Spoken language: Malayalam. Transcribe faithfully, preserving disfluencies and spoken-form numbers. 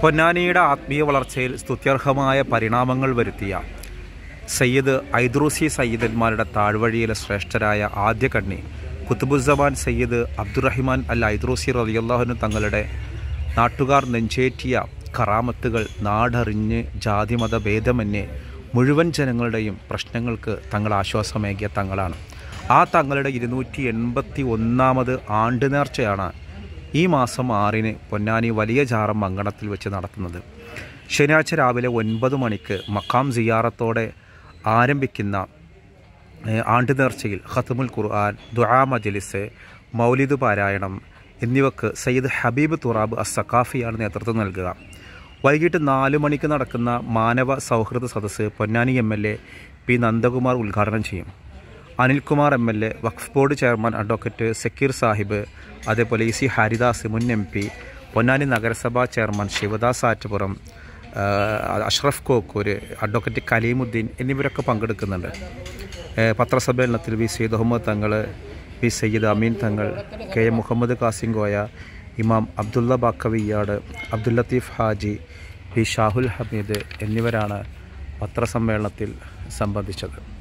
പൊന്നാനിയുടെ ആത്മീയ വളർച്ചയിൽ സ്തുത്യർഹമായ പരിണാമങ്ങൾ വരുത്തിയ സയ്യിദ് ഐദ്രൂസി സയ്യിദന്മാരുടെ താഴ്വഴിയിലെ ശ്രേഷ്ഠരായ ആദ്യ കണ്ണി കുത്തുബുസ്സമാൻ സയ്യിദ് അബ്ദുറഹിമാൻ അൽ ഐദ്രൂസി റളിയല്ലാഹു തങ്ങളുടെ നാട്ടുകാർ നെഞ്ചേറ്റിയ കറാമത്തുകൾ നാടറിഞ്ഞ് ജാതിമത ഭേദമന്യേ മുഴുവൻ ജനങ്ങളുടെയും പ്രശ്നങ്ങൾക്ക് തങ്ങൾ ആശ്വാസമേകിയ തങ്ങളാണ്. ആ തങ്ങളുടെ ഇരുന്നൂറ്റി എൺപത്തി ഒന്നാമത് ആണ്ട് നേർച്ചയാണ് ഈ മാസം ആറിന് പൊന്നാനി വലിയ ജാറം മങ്കണത്തിൽ വെച്ച് നടത്തുന്നത്. ശനിയാഴ്ച രാവിലെ ഒൻപത് മണിക്ക് മക്കാം സിയാറത്തോടെ ആരംഭിക്കുന്ന ആണ്ട് നേർച്ചയിൽ ഖത്മുൽ ഖുർആൻ, ദുആ മജ്ലിസ്, മൗലിദ് പാരായണം എന്നിവക്ക് സയ്യിദ് ഹബീബ് തുറാബ് അസ്സഖാഫിയാണ് നേതൃത്വം നൽകുക. വൈകിട്ട് നാല് മണിക്ക് നടക്കുന്ന മാനവ സൗഹൃദ സദസ്സ് Ponnani M L A P Nandakumar ഉദ്ഘാടനം ചെയ്യും. Anilkumar M L A, Waqf board chairman advocate Zakir Sahib, അതേപോലെ ഇ സി ഹരിദാസ് മുൻ എം പി, പൊന്നാനി നഗരസഭാ ചെയർമാൻ ശിവദാസ് ആറ്റുപുറം, അഷ്റഫ് കോക്കൂര്, അഡ്വക്കേറ്റ് കലീമുദ്ദീൻ എന്നിവരൊക്കെ പങ്കെടുക്കുന്നുണ്ട്. പത്രസമ്മേളനത്തിൽ വി സയ്യിദ് അഹമ്മദ് തങ്ങൾ, P Sayyid Ameen Thangal, K M Muhammad Kasim Koya, Imam Abdulla ബാക്കവിയാട്, അബ്ദുൽ ലത്തീഫ് ഹാജി, പി ഷാഹുൽ ഹമീദ് എന്നിവരാണ് പത്രസമ്മേളനത്തിൽ സംബന്ധിച്ചത്.